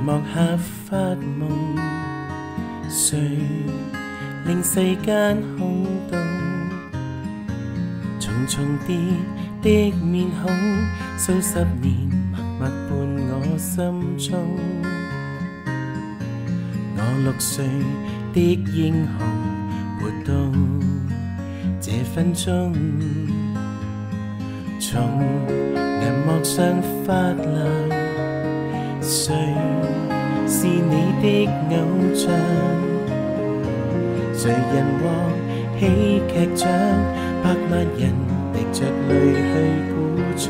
幕下發夢，誰令世間空洞？重重疊的面孔，數十年默默伴我心中。我6歲的英雄活動，這分鐘從銀幕上發亮，誰是你的偶像？誰人獲喜劇獎？100萬人滴着淚去鼓掌。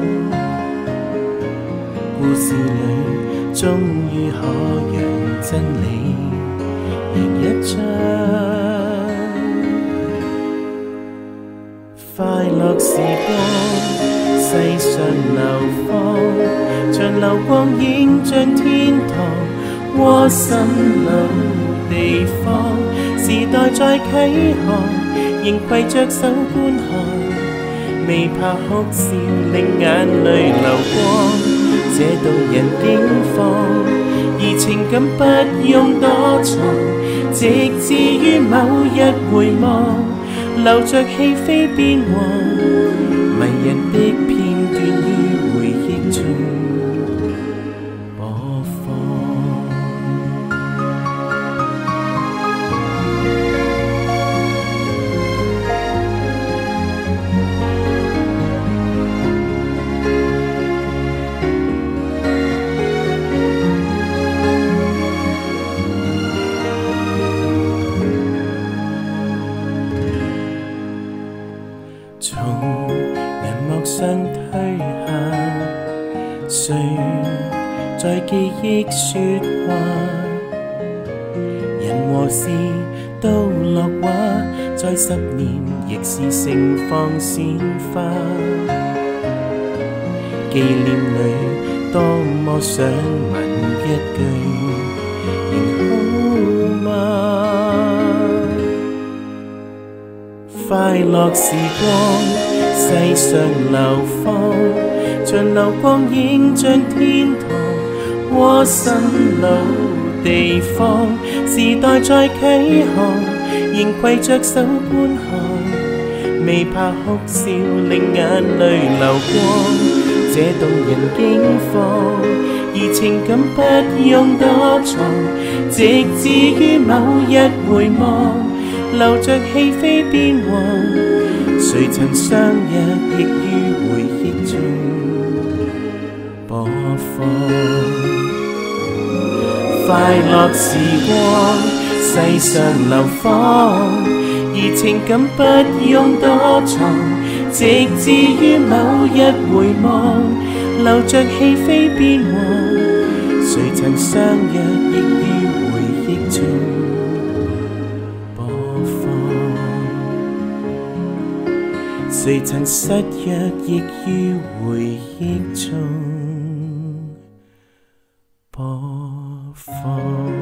故事裏終於可讓真理贏一仗。快樂時光世上流放，長流光影像天堂，窩心老地方。時代在啟航，仍攜着手觀看，未怕哭笑令眼淚流光。這動人境況，而情感不用躲藏，直至於某日回望，留着戲飛變幻，迷人的片段於回憶中播放。從銀幕上退下，誰在記憶說話？人和事都落畫，在10年亦是盛放鮮花。紀念裏多麼想問一句，仍好嗎？快樂時光世上流放，長流光影像天堂，窩心老地方。時代在啟航，仍攜着手觀看，未怕哭笑令眼淚流光。這動人境況，而情感不用躲藏，直至於某日回望，留着戲飛變幻，誰曾相約亦於回憶中播放。快樂時光世上流放，而情感不用躲藏，直至於某日回望，留着戲飛變幻，誰曾相約亦於回憶中誰曾失約，亦於回憶中播放。